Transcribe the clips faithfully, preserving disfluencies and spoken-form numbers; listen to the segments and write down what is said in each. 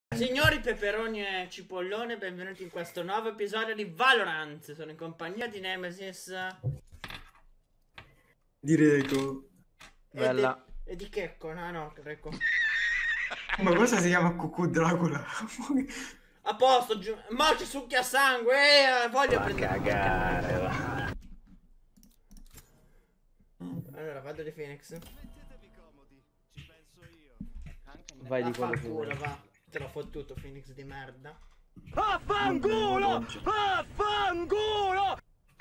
Signori peperoni e cipollone, benvenuti in questo nuovo episodio di Valorant. Sono in compagnia di Nemesis Di Reco. Bella. E, de, e di Checco, no no, Reco. Ma cosa si chiama Cucù Dracula? A posto, giù. Ma ci succhia sangue, eh, voglio Va prendere... cagare, va. Allora, vado di Phoenix. Vai di quello che Affanculo, vuoi. va. Te l'ho fottuto, Phoenix di merda. Affanculo! Affanculo!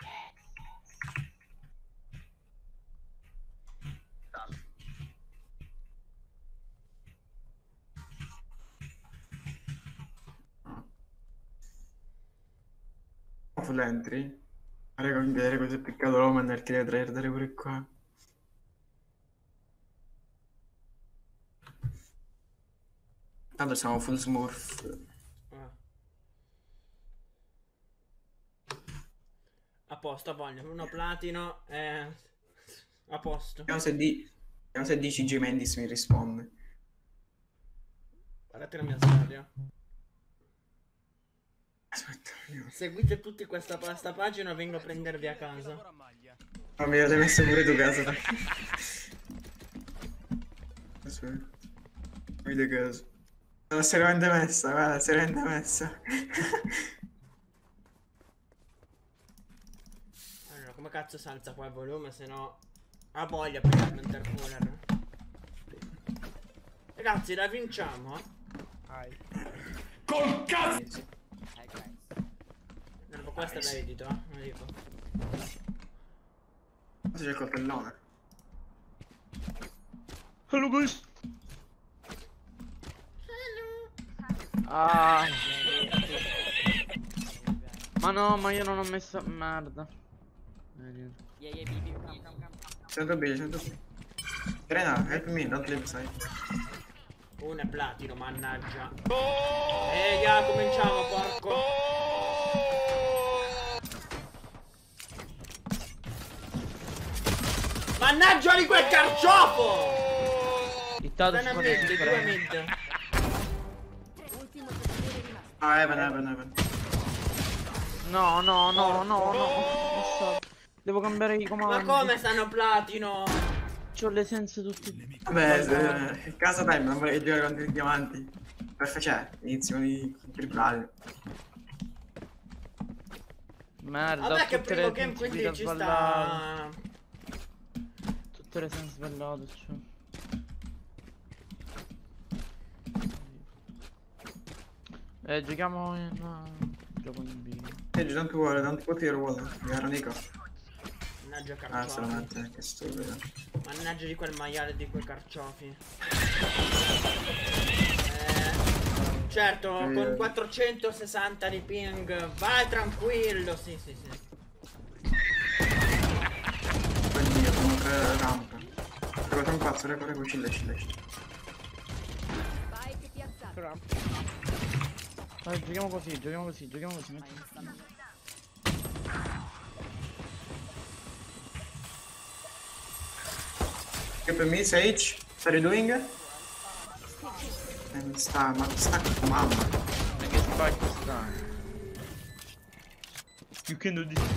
Full entry? Raga, mi vedere cosa è peccato l'uomo nel che deve tradere pure qua. Tanto siamo full smurf. Ah. A posto, voglio uno platino e... A posto. Vediamo se, di... Vediamo se dici G Mendis mi risponde. Guardate la mia storia. Aspetta, vediamo. Seguite tutti questa, questa pagina, vengo a prendervi a casa. Ma mi avete messo pure tu casa, dai. Aspetta. Vedi caso. Sono seriamente messa, guarda, seriamente messa. Allora, come cazzo si alza qua il volume, se no... Ha voglia per il intercooler. Ragazzi, la vinciamo, eh? Col cazzo! No, questa è da edito, eh? Non dico. Cosa c'è il coltellone? Hello guys. Ah. Ma no, ma io non ho messo merda. Sento bene, sento bene. Serena, help me, don't leave side. Uno è platino, mannaggia. E già cominciamo, porco. Mannaggia di quel carciofo! Hittato Appena su mid, quella due mid. Ah, Evan, Evan, Evan. No, no, no, no, no. Devo cambiare i Ma comandi. come stanno platino? C'ho le sense tutte. Vabbè, eh, casa time, non vorrei giocare contro i diamanti. Perfetto, cioè, inizio di triplalio. Merda, Vabbè ho che tutte primo le game quindi sensibilità ci sballate. sta. Tutte le sense sballate, cioè. Eh, giochiamo in... Uh, gioco in B. Leggi, tanto vuole, tanto può tirare vuole. Caro Nico. Mannaggia Ah, se lo carciofi. mette, che stupido. Mannaggia di quel maiale di quei carciofi. Eh, certo, Eh. con quattrocentosessanta di ping. Vai tranquillo, sì, sì, sì. Quindi io sono tre rampe. Reco, sono un pazzo, reco, reco, cille, cille, cille. Dai, giochiamo così, giochiamo così, giochiamo così. Metti... Che per me, Sage, what are you doing? Eh, mi sta, ma sta con mamma. Che spacchi sta. You can do this.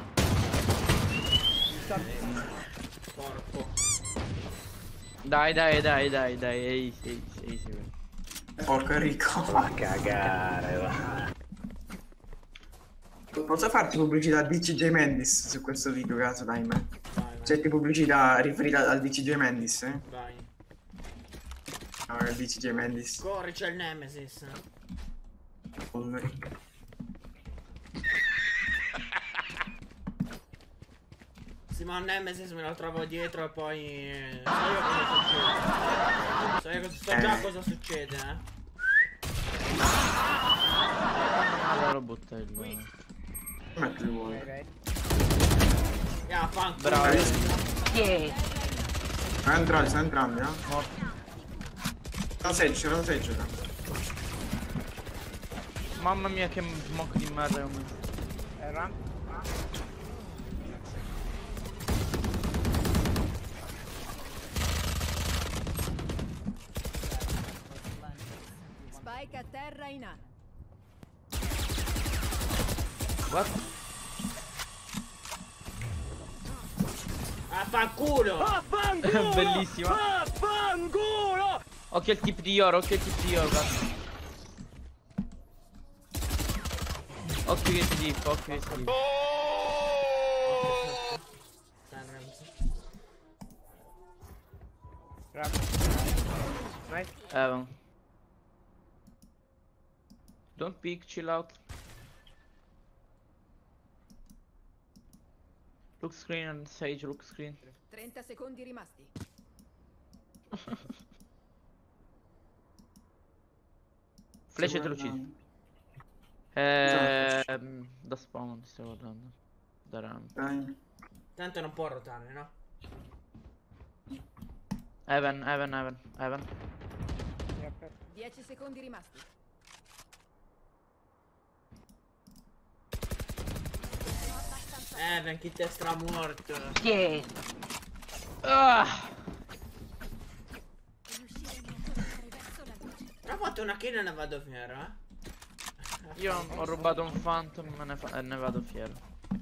Porco. Dai, dai, dai, dai, dai, ehi, ehi, ehi, ehi. Porco Enrico. Va cagare, va. Posso farti pubblicità D C J Mendis su questo video, caso time? Vai, vai. C'è pubblicità riferita al D C J Mendis, eh? Vai. No, il D C J Mendis. Corri, c'è il Nemesis. Polveri. Sì, ma il Nemesis me lo trovo dietro e poi... So io cosa succede. So, io, so già Eh. cosa succede, eh. Allora butta il... Come ti vuoi? Yeah, fan. Bravo. Sono entrambi, sono entrambi, no? Non sei, non sei giocato. Mamma mia che mock di merda ho messo. Spike a terra. Terra in A. What? Affanculo! Vaffanculo! Bellissima. Vaffanculo! Occhio al tip di oro, occhio al tip di oro, guarda. Occhio che tip, occhio che tip. Bravo. Nice. Evan. Don't peek, chill out. Look screen and Sage, look screen. trenta secondi rimasti. Flash e te lo uccidi. Ehm, da spawn ti sto guardando. Da ramp. Dai. Tanto non può rotare, no? Evan, Evan, Evan, Evan. dieci secondi rimasti. Eh, ben chi te stramorto. Che? Ah! Però ho fatto una kill e ne vado fiero, eh. Io ho rubato un Phantom e ne, fa- e ne vado fiero.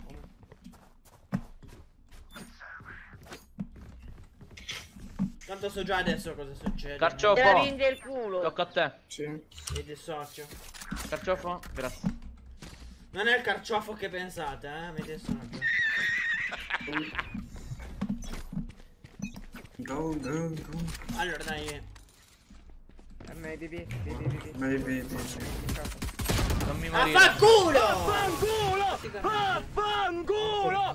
Tanto so già adesso cosa succede. Carciofo! Te la rinde il culo. Tocca a te. Sì. Mi dissocio. Carciofo? Grazie. Non è il carciofo che pensate, eh. Mi dissocio. Go, go, go. Allora dai. Maybe, B, B, B, B. Maybe, maybe. Non mi morire. Affanculo! Vaffanculo! Vaffanculo!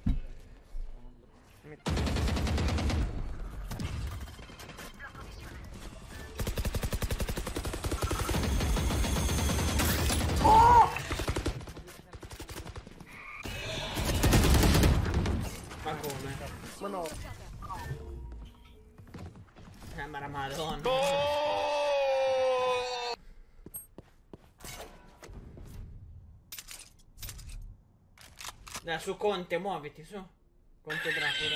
Ma come? Ma no. Eh, ma la madonna. Dai, su Conte, muoviti, su. Conte Dracula.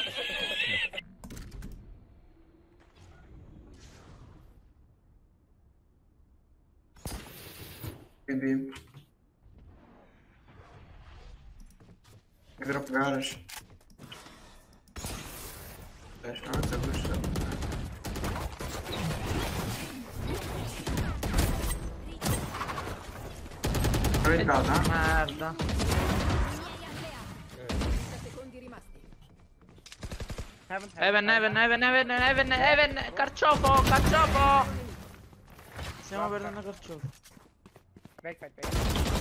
Quindi. Drop garage. Flash, avanza, push. Entrata? Merda. trenta secondi rimasti. Heaven, Evan, Evan, Evan, Evan, Evan, Evan, carciofo, carciofo. Stiamo perdendo carciofo. Backside, backside.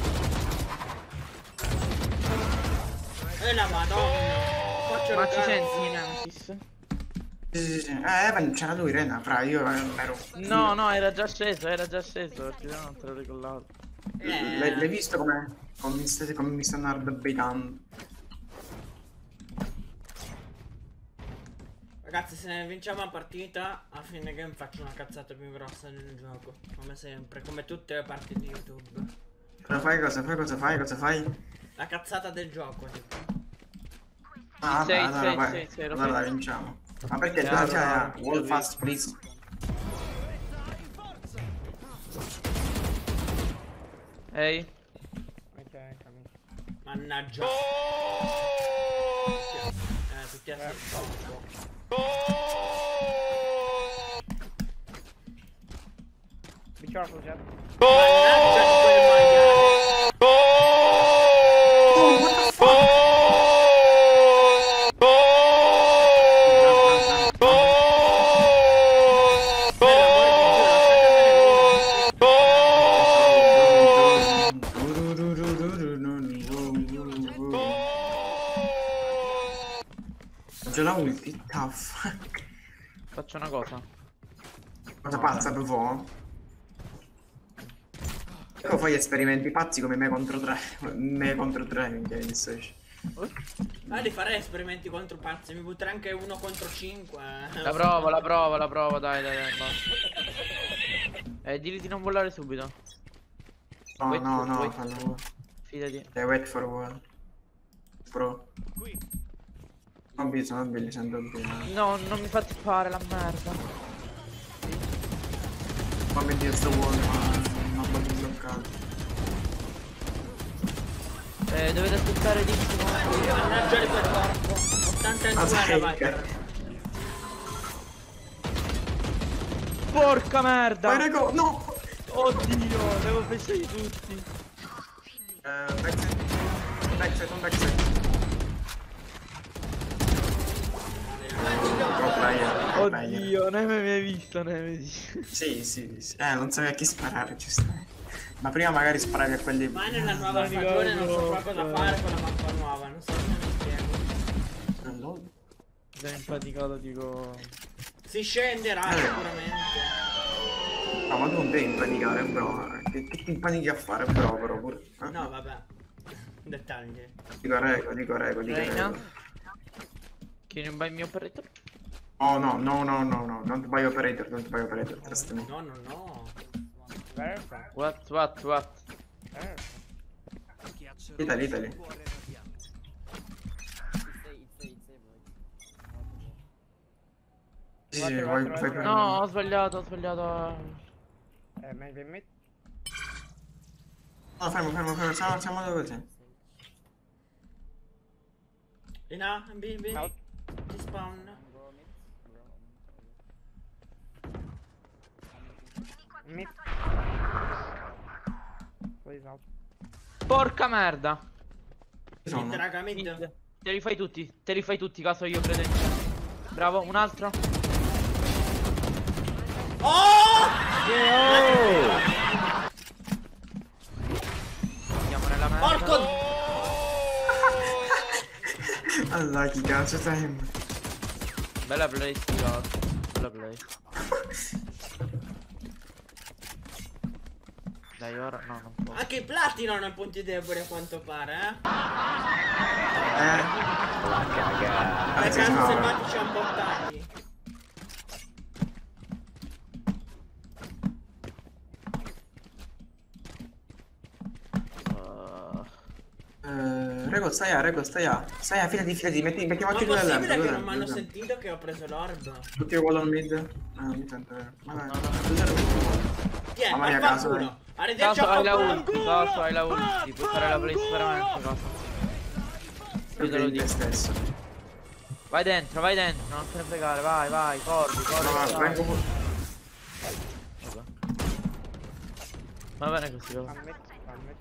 E la madonna. Faccio Ma ci rotare. senti Nemesis? Sì, sì, sì. Eh, Evan, c'era lui, Rena, fra, io ero... No, no, era già sceso, era già sceso, perché io non te l'ho ricollato. Eh, L'hai l'hai visto come, come, mi state- come mi stanno arrabbeitando? Ragazzi, se vinciamo la partita, a fine game faccio una cazzata più grossa nel gioco. Come sempre, come tutte le partite di YouTube. Però fai cosa, fai cosa, fai cosa, fai? La cazzata del gioco, tipo. Ah, Sei, vabbè, allora, sei, vai. sei, sei, lo Allora sai. la vinciamo. Ma perché Sì, già, allora, già, lo wall so. fast, please. Ehi, Ok, coming. Mannaggia. Eh, tutti a Be careful, Jet. Mannaggia di quel maiale. C'è la ulti, tough. faccio una cosa. Cosa pazza per voi? Ecco fai esperimenti pazzi come me contro tre. Me contro tre, minchia, mi dissoci. Ah, li farei esperimenti contro pazzi. Mi butterei anche uno contro cinque. La provo, la provo, la provo, dai, dai, dai, basta. Eh, digli di non volare subito. No, Wait no, for- no, wait fanno... Fidati. Dai, wait for one. Pro. Non bisogna, non li sento bene. No, non mi fate fare la merda. Come Dio sto buono, ma... Eh, dovete aspettare dieci secondi. Mannaggia il quel corpo. ottantadue Aspetta. Viper. Porca merda! Vai Rego, no! Oddio, devo fessare tutti. Eh, backside. Un backside, un backside. Pro player, pro player. Oddio, Neme mi hai visto, Neme. Sì, sì, sì. Eh, non sapevi a chi sparare, ci stai. Ma prima magari sparavi a quelli. Ma nella nuova stagione non so proprio cosa fare con la mappa nuova, non so se mi spiego. No, Sei impaticato, dico. Si scenderà Eh. sicuramente. no, ma tu non devi impanicare, bro. Che, che ti impanichi a fare, bro, però pure. Eh? No, vabbè. Dettagli. Dico Rego, dico Rego, dico Reina? Rego. Can you buy me operator? Oh no, no, no, no, no, don't buy operator, don't buy operator, trust me. No, no, no. Where from? What, what, what? Where? Italy, Italy. Sì, sì, Guarda, vuoi, guarda, fai guarda. No, ho sbagliato, ho sbagliato. Uh, maybe mid. No, fermo, fermo, fermo, siamo, siamo dove sei? In A, in B, B. Out. Ti spawn. Mid. Please out. Porca merda. Ci sono. Mid, raga, mid. Te li fai tutti, te li fai tutti, caso io credo in te. Bravo, un altro. Oh! Andiamo nella merda. Porco! Allora, chi cazzo stai? Bella play, sfigato. Bella play. Dai, ora no, non può. Anche i platino hanno punti deboli a quanto pare, eh? Eh? Le Anzi, case no. selvatici hanno portati. Uh, Eh, Rego, stai a, Rego, stai a. Stai a, fidati, fidati, metti, Ma mettiamoci è due possibile all'erba, che due non mi hanno all'erba. sentito che ho preso l'orb? Tutti uguali al mid? Ah, mi sento. Ma dai, No, no. due zero mid. Tieni, Mamma mia, ma fa caso, culo. Arrivederci caso a hai la papà. ulti, caso hai la ulti. Puoi fare la play veramente, caso. Io te lo Credi in te dico. stesso. Vai dentro, vai dentro, non te ne fregare, vai, vai, corri, corri. No, vai. vengo pure. Vabbè. Va bene così, va. One mid. One mid.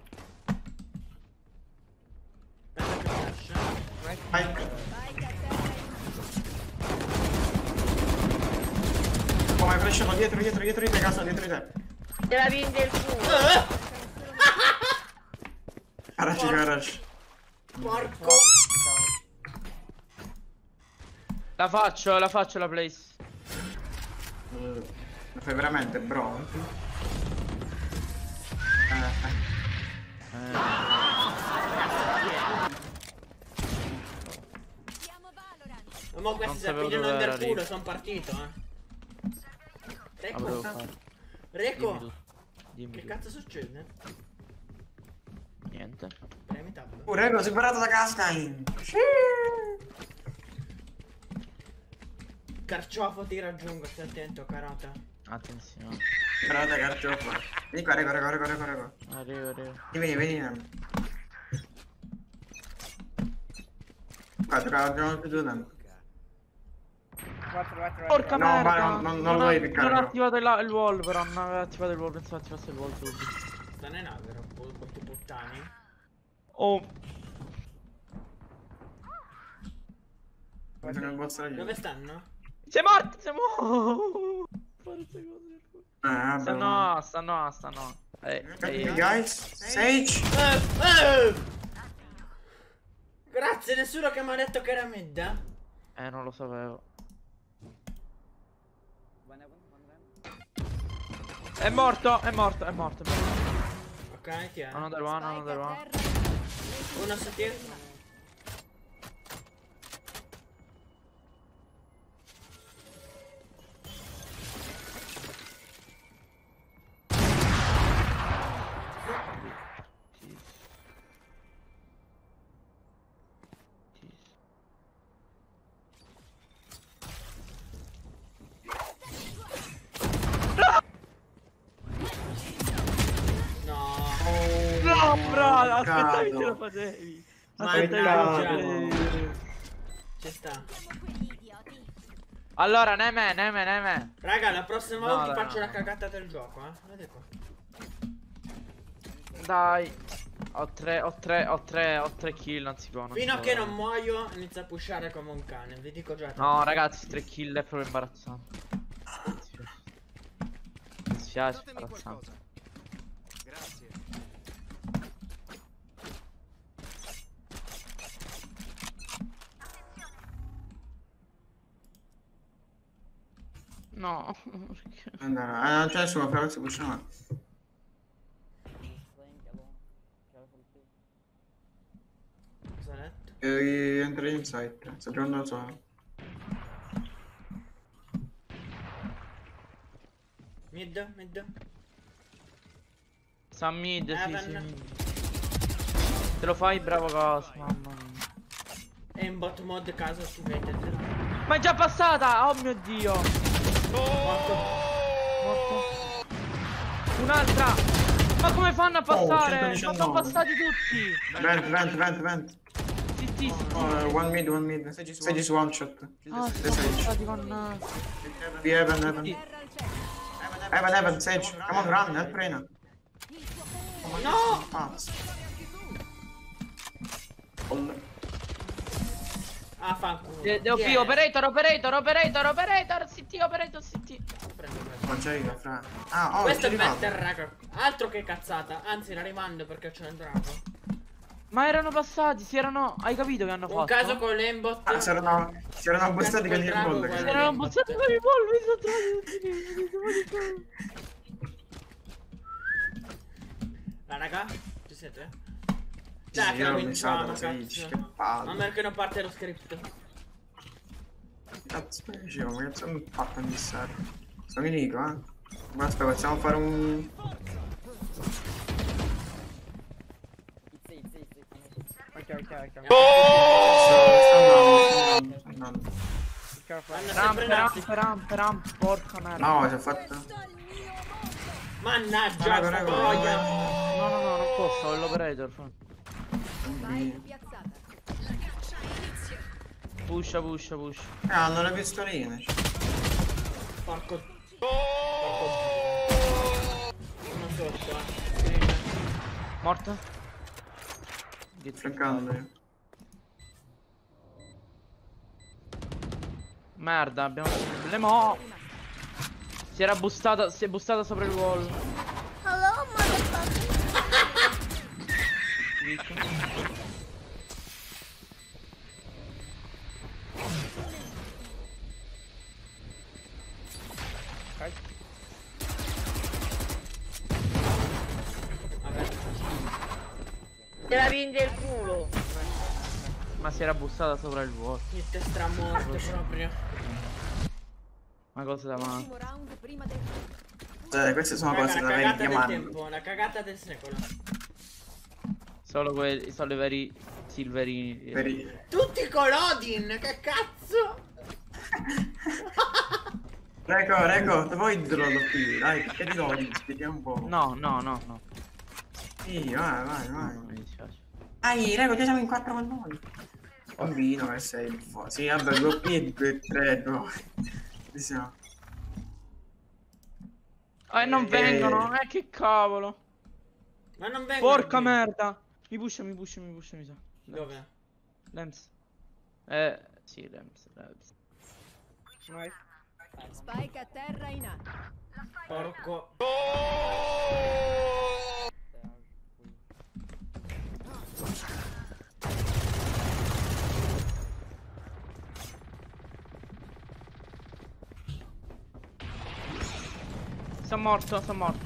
Vai. Come flashato dietro, dietro, dietro di te, caso, dietro di te. Te la vende il culo. Garage, garage. Porco. La faccio, la faccio la place. Eh, Lo fai veramente, bro? Eh, eh. Ma questi Non si sapevo appigliano dove era del culo, Rico. sono partito, eh. La volevo Reco, fare. Dimmi Reco, tu. Dimmi che tu. cazzo succede? Niente. Premi tab. Uh, Rego, sei parato da Gastein. Carciofo ti raggiungo, stai attento, carota. Attenzione. Parata carciofo. Vieni qua, Rego, Rego, Rego, Rego, Rego. Arrivo, arrivo. Vieni, vieni, vieni. Qua, giocavamo più due tempo. Quattro, quattro, Porca No, merda. ma non- non- non lo ho- devi piccare, Non ho però. attivato il, il wall, però non avevo attivato il wall, pensavo attivasse il wall subito. Sta in avero, questi puttani. Oh. Bisogna il boss lì. Dove stanno? Sei morto, sei morto. Fare queste cose. Eh, vabbè. Stanno A, stanno A, stanno A. Eh, Cattivi, eh, guys. Sage. Eh, eh! Grazie, nessuno che mi ha detto che era mid, eh? eh, non lo sapevo. È morto, è morto, è morto. È morto. Ok, ti è. Another one, another one. Uno su te. No. No! No, bravo, aspettavi Peccato. se lo facevi. Ma Aspettavi peccato. se lo facevi. Ci sta. Allora, Neme, Neme, Neme. Raga, la prossima No, volta dai, faccio no. la cagata del gioco, eh. Guardate qua. Dai. Ho tre, ho tre, ho tre, ho tre kill, non si può. Non Fino si a può. che non muoio inizio a pushare come un cane, vi dico già. No, ragazzi, tre kill è proprio imbarazzante. Mi dispiace. Mi dispiace, Datemi imbarazzante. qualcosa. Grazie. No, perché? Andare. Eh, non c'è nessuno, però si può chiamare. Cosa ha detto? E entra in site. Sta giocando da solo. Mid, mid. Sta mid, sì, sì, Evan. mid. Te lo fai, bravo caso, mamma mia. E in bot mode caso si vede. Ma è già passata! Oh mio dio! Morto. Morto. Un'altra! Ma come fanno a passare? Ma sono centodiciannove. passati tutti! Vent, vent, vent, vent. Zitti, zitti. Oh, one mid, one mid. Segi su one shot. Ah, sono passati con... Be Evan, Evan. Sì. Evan, Evan, Sage. Come on, run, help Reina. No! Pazzo. Ah, fanculo. De- Devo più, operator, operator, operator, operator, C T, operator, C T. Prendo, prendo. Non c'è io, fra. Ah, oh, Questo è c'è arrivato. better, raga. Altro che cazzata. Anzi, la rimando perché c'è entrato. Ma erano passati, si erano... Hai capito che hanno Un fatto? caso con l'aimbot. Ah, c'erano, c'erano bussati con il drago, gol. guarda. Si erano buzzati con i polli, sono trovati. La raga, ci siete? Sì, Dai, che io la l'ho vinciamo, pensato, sì, cazzo. che palle. Ma perché non parte lo script? Cazzo, dicevo, ma cazzo mi fatto a missare. Sto mi dico, eh. Ma aspetta, facciamo fare un... Ok, ok, ok. Sto andando, sto andando. Be careful. Vanno Ramp, sempre ramp, nati. ramp, ramp, porca merda. No, ci ho fatto... Mannaggia, Raga, sta raga, boia. No, no, no, non posso, ho l'operator. fa. Spike piazzata. Pusha, pusha, pusha. Eh, hanno le pistoline. Porco. Porco. Uno sotto, eh. Morta? Flaccando io. Merda, abbiamo... Le mo... Si era bustata, si è bustata sopra il wall. Hello, motherfucker. Ok. Vabbè. Te la vince il culo. Ma si era bustata sopra il wall. Il te stramorto proprio. Una cosa da male. Ultimo round prima del Cioè, queste sono Raga, cose la da cagata venti del anni. tempo, la cagata del secolo. Solo quelli, sono i veri silverini. Per i- Tutti con Odin, che cazzo? Reco, Reco, te vuoi dirlo qui? Dai, che ti do? Spieghiamo un po'. No, no, no, no. Sì, vai, vai, No, vai. non mi dispiace. Dai, Reco, già siamo in quattro con noi. Bambino che sei il fo- Sì, vabbè, due P e due tre, due. Ci siamo. Eh, non Eh. vengono, eh, che cavolo. Ma non vengono Porca qui. merda. Mi pusha, mi pusha, mi pusha, mi sa. Dove? Lems. Eh, sì, Lems, Lems. Nice. Spike a terra in A. Porco. Sono morto, sono morto.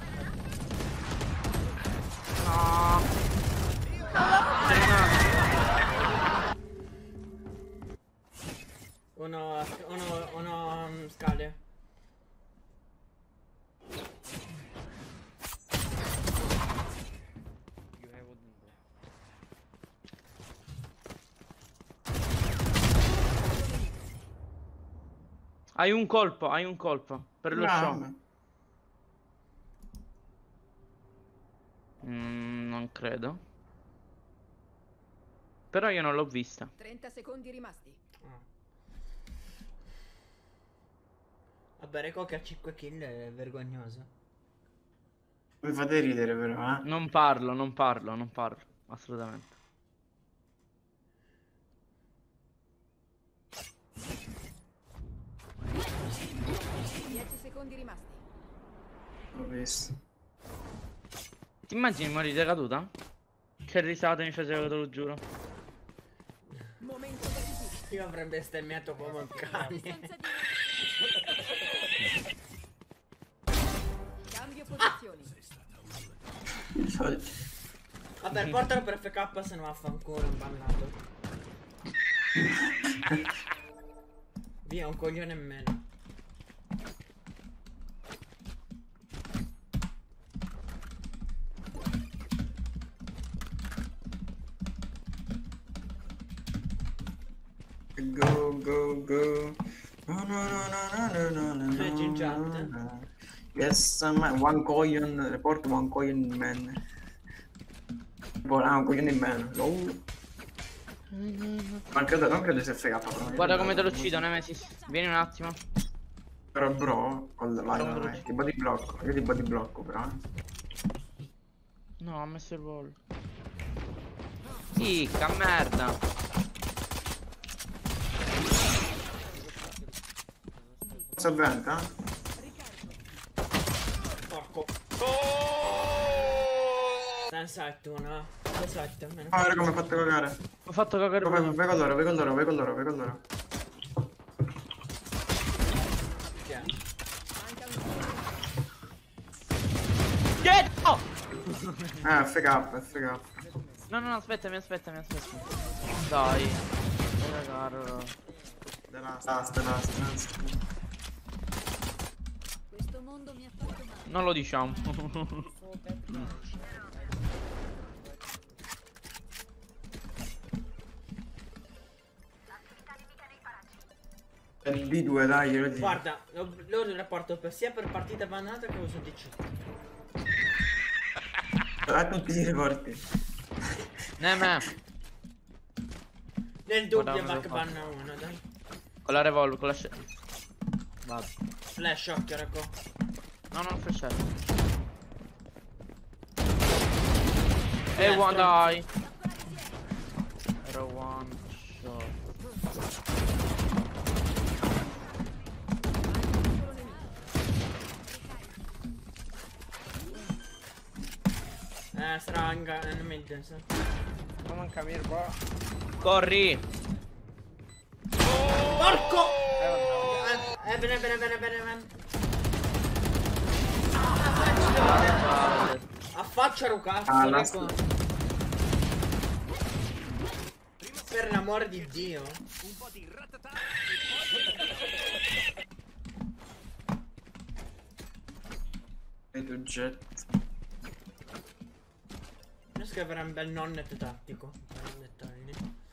No. Uno, uno, uno um, scale. You have Odin, bro. Hai un colpo, hai un colpo. Per lo show. Bravo. Mm, non credo. Però io non l'ho vista. trenta secondi rimasti. Ah. Vabbè, Reco che ha cinque kill è vergognoso. Mi fate ridere però, eh. Non parlo, non parlo, non parlo. Assolutamente. dieci secondi rimasti. L'ho visto. Ti immagini morire caduta? Che risata mi faceva, te lo giuro. Momento decisivo. Io avrei bestemmiato come un cane. Cambio posizioni. Vabbè, portalo per F K se no vaffanculo, un bannato. Via, un coglione in meno. Go, go, go. No, no, no, no, no, no, no, no, Leggi in chat. no, no. Yes, man. One coin. Report one coin man. Ah, un coglione in meno. No. Ma credo, non credo sia F K però. Guarda come te lo uccido, Nemesis. Vieni un attimo. Però bro, con la vai, Come vai, lo vai. uccido? Ti body blocco. Io ti body blocco però. No, ha messo il wall. Chicca, merda. Salventa? Porco. Stai sette uno, eh. sette almeno. Ah, raga, come hai fatto cagare. Ho fatto cagare Vai, pure. vai con loro, vai con loro, vai con loro, vai con loro. Chi è? Manca un solo. Dietro! Eh, F K, F K. No, no, no, aspettami, aspettami, aspettami. Dai. Raga, The last, last, the last, last. Questo mondo mi ha fatto male. non lo diciamo. È il B due, dai, glielo dico. Guarda, lo, lo rapporto per, sia per partita bannata che uso D C. A tutti i reporti. Neme. Nel dubbio Guarda, back cosa banna uno, dai. Con la revolver, con la sc... Vado. Flash, occhio, Reco. No, non flashere. E Destro. one, dai. Era one shot. Eh, stranga, eh, non mi interessa. Non manca Mirko. Corri. Porco! Eh, eh, bene, bene, bene, bene, bene. Affaccia cazzo, Ah, no, Reco. Per l'amore di Dio. Un po' di ratatà. Vedo jet. Io scriverò un bel nonnet tattico. Per i dettagli.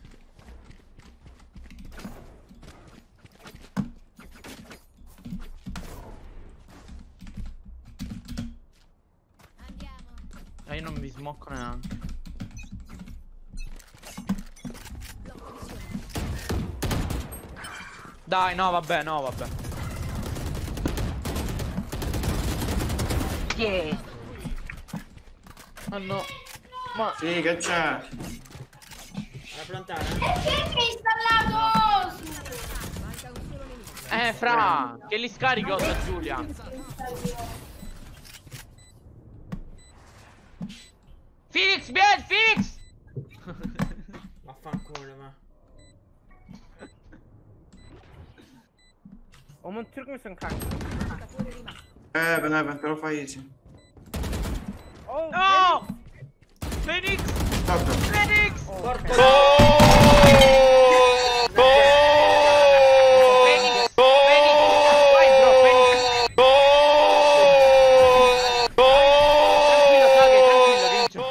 Eh, io non mi smocco neanche. Dai, no, vabbè, no, vabbè. Yeah. Ah no. Ma Sì, che c'è? Alla plantare? Manca un solo nemico. Eh, fra, che li scarico da Giulia. Phoenix, bien, Phoenix! Vaffanculo, ma. O un tiro come sono cazzo. Giocatore rimasto. Eh, bene, te lo fai easy. Oh, No! Phoenix! Stop. Phoenix! Porco Phoenix! Phoenix! Vai, bro, Phoenix! Tranquillo, Kage, tranquillo, vincio.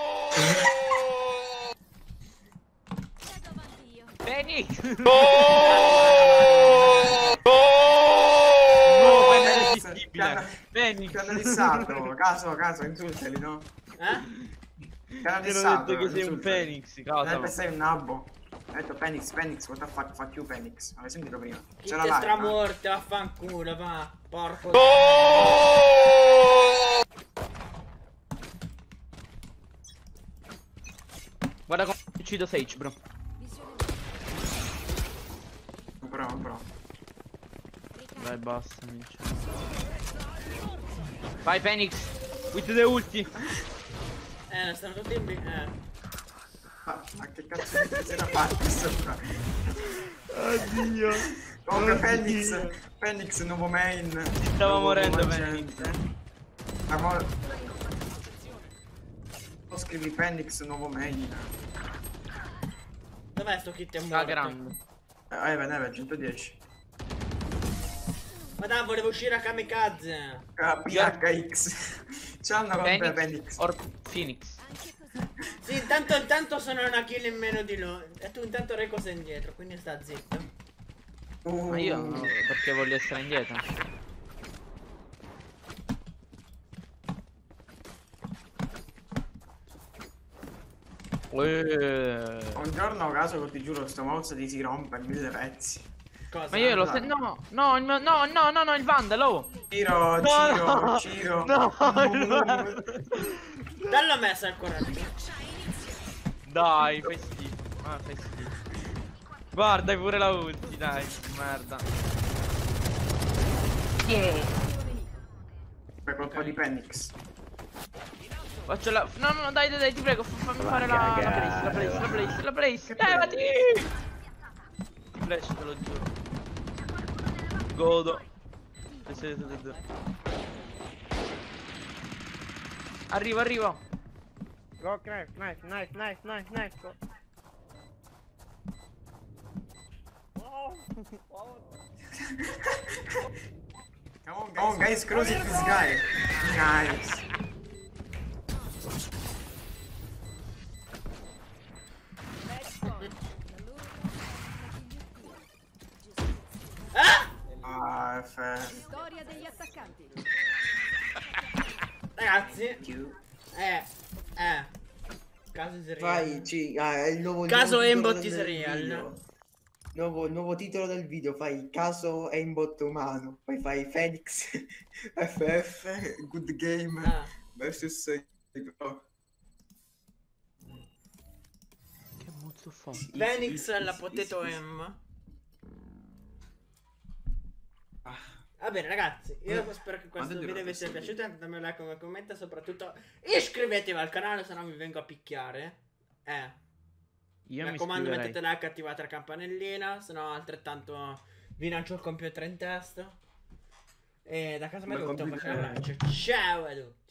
Phoenix! No, è irresistibile. Phoenix! Ti hanno dissato. Caso, caso, insultali, no? Eh? Ti hanno Ti hanno dissato, detto che sei un insultami. Phoenix, Mi cosa? ha detto sei un nabbo. Ha detto Phoenix, Phoenix, what the fuck, fuck you Phoenix. Avevi sentito prima? Chi C'è la te live, stramorte, vaffanculo, va. Porco. Guarda come uccido Sage, bro. eh. Però, però. Dai, basta, minchia. Vai, Phoenix. With the ulti. Eh, ne stanno tutti in B. Eh. Ma, ma che cazzo di si era fatto questo qua? Oddio. Comunque Phoenix, Phoenix nuovo main. Stava nuovo morendo agente. Phoenix. Ma mo... O scrivi Phoenix nuovo main. Dov'è sto kit è Sta morto? grande. Eh, Evan, Evan, centodieci. Ma dai, volevo uscire a kamikaze. Ah, P H X. C'hanno contro Phoenix Phoenix. or Phoenix. Sì, intanto, intanto sono una kill in meno di loro. E tu intanto Reco sei indietro, quindi sta zitto. Uh, Ma io no, perché voglio essere indietro. Ueeh. Un giorno a caso che ti giuro sto mouse ti si rompe in mille pezzi. Cosa? Ma io lo sto. No, no, il mio- no, no, no, no, il Vandal, oh. Ciro, No, Ciro, no, Ciro. no, Mm. il Vandal. Dallo a me se ancora lì. Dai, fai schifo. Ah, fai schifo. Guarda, hai pure la ulti, dai, merda. Per colpa di Phoenix. Faccio la. No, no, no, dai, dai, dai, ti prego, fa- fammi fare la. La place, la place, la place, la place. Levati! Ti flash, te lo giuro. Godo. Arrivo, arrivo. Go, knife, knife, knife, knife, knife, knife. Go. Oh, oh. Come on, guys, Come on, guys close it this guy. Nice. Ah! Ah, F. Storia degli attaccanti. Ragazzi. Eh. Eh. Caso serial. Fai, ci, ah, è il nuovo Caso nuovo titolo aimbot del serial. video. Nuovo, nuovo titolo del video, fai caso aimbot umano, poi fai Phoenix F F Good Game Ah. versus Pro. Che mozzo fa? Phoenix e la Potato M. Va bene ragazzi, io spero che questo Quando video vi sia dirò piaciuto, datemi un like, come commento, soprattutto iscrivetevi al canale, se no vi vengo a picchiare. Eh. Io Mi mi raccomando, iscriverei. mettete like, attivate la campanellina, se no altrettanto vi lancio il computer in testa. E da casa mi è Come tutto, un computer. bacio e un abbraccio. Ciao a tutti.